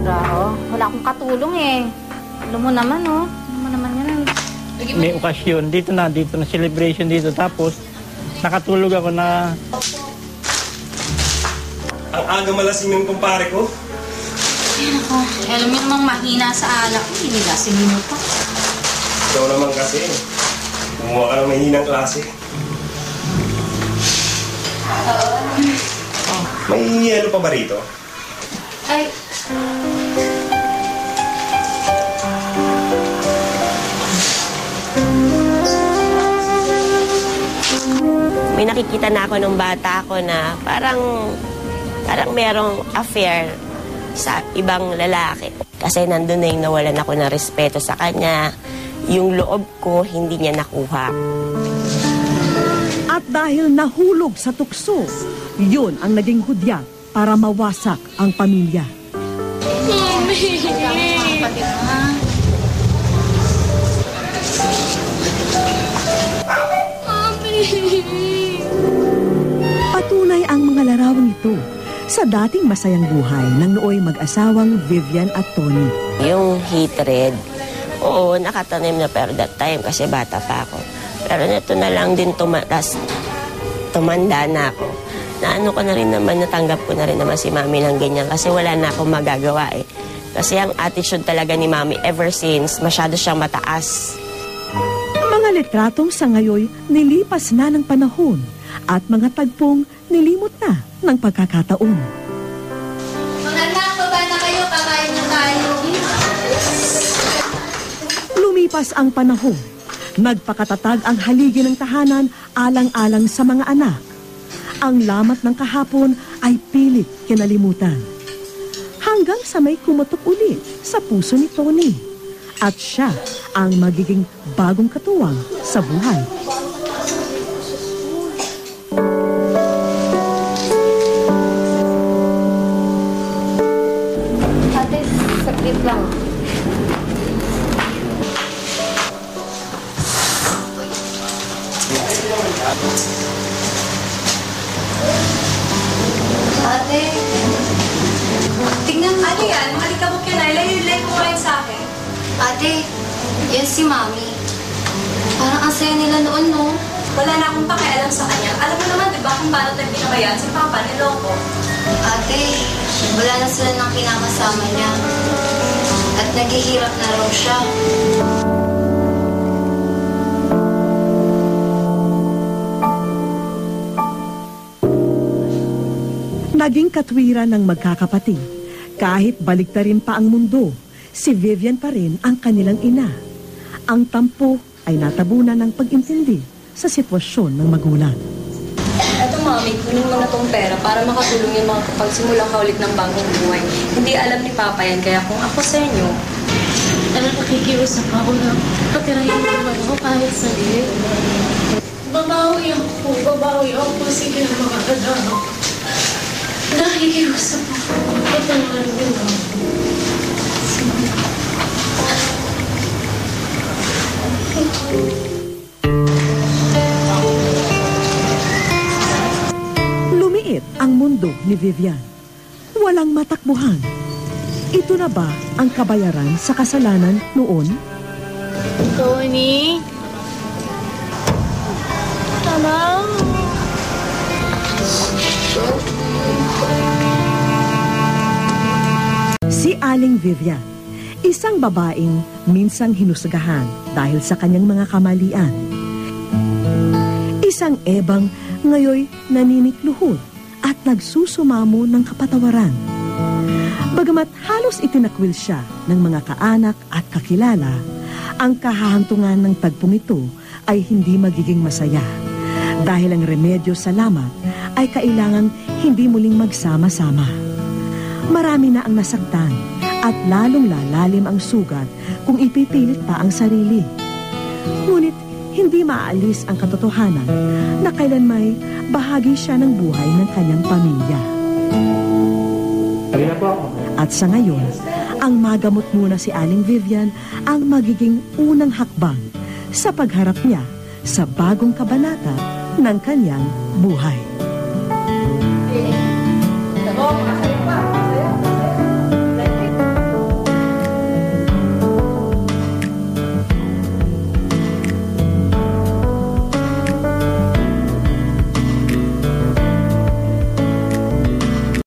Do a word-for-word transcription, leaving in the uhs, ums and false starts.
Traho, wala akong katulong eh. Alam mo naman, oh. Alam mo naman yan. May okasyon, dito na, dito na, celebration dito. Tapos, nakatulog ako na... Ang aga malasing yung kumpare ko. Yan ako. Alam mo namang mahina sa alak. Hindi lasingin mo pa. Ikaw naman kasi. Gumawa ka ng mahinang klase. Oo. Oh. May ano pa ba rito? Ay... May nakikita na ako nung bata ako na parang, parang merong affair sa ibang lalaki. Kasi nandun na yung nawalan ako ng respeto sa kanya. Yung loob ko, hindi niya nakuha. At dahil nahulog sa tukso, yun ang naging hudyat para mawasak ang pamilya. Mami! Patunay ang mga larawang ito sa dating masayang buhay ng nooy mag-asawang Vivian at Tony. Yung hatred, oo, nakatanim na pero that time kasi bata pa ako. Pero neto na lang din tumatas, tumanda na ako. Naano ko na rin naman, natanggap ko na rin naman si Mami ng ganyan kasi wala na akong magagawa eh. Kasi ang attitude talaga ni Mami ever since, masyado siyang mataas. Mga litratong sa ngayoy nilipas na ng panahon at mga tagpong nilimot na ng pagkakataon. Mga anak, baba na kayo, kakain na tayo. Lumipas ang panahon. Nagpakatatag ang haligi ng tahanan alang-alang sa mga anak. Ang lamat ng kahapon ay pilit kinalimutan. Hanggang sa may kumutok ulit sa puso ni Tony. At siya ang magiging bagong katuwang sa buhay. Ate, saglit lang. Ate, tingnan mo. Ano yan? Malikabok yan. Ilay-ilay ko ngayon sa akin. Ate, yan si Mami. Parang ang saya nila noon, no? Wala na akong pakialam sa kanya. Alam mo naman, di ba, kung paano tayo binabayan si Papa, niloko. Ate, wala na sila ng kinakasama niya. At naghihirap na raw siya. Naging katwiran ng magkakapatid. Kahit baliktarin pa ang mundo, si Vivian pa rin ang kanilang ina. Ang tampo ay natabunan ng pag-intindi sa sitwasyon ng magulang. Eto, Mami, kunin mo na tong pera para makatulong yung mga kapagsimula ka ulit ng bagong buhay. Hindi alam ni Papa yan, kaya kung ako sa inyo... Ano, nakikiusap ako na patirahin mo naman ako kahit salit. Babawi ako, babawi ako, sige na mga anak. Nakikiusap ako, patirahin mo na ako. Lumiit ang mundo ni Vivian. Walang matakbuhan. Ito na ba ang kabayaran sa kasalanan noon? Tony? Tama. Si Aling Vivian, isang babaeng minsang hinusgahan dahil sa kanyang mga kamalian. Isang ebang ngayoy naninikluhod at nagsusumamo ng kapatawaran. Bagamat halos itinakwil siya ng mga kaanak at kakilala, ang kahahantungan ng tagpong ito ay hindi magiging masaya. Dahil ang remedyo sa lamat ay kailangan hindi muling magsama-sama. Marami na ang nasaktan at lalong lalalim ang sugat kung ipipilit pa ang sarili. Ngunit hindi maaalis ang katotohanan na kailan may bahagi siya ng buhay ng kanyang pamilya. At sa ngayon, ang magamot muna si Aling Vivian ang magiging unang hakbang sa pagharap niya sa bagong kabanata ng kanyang buhay.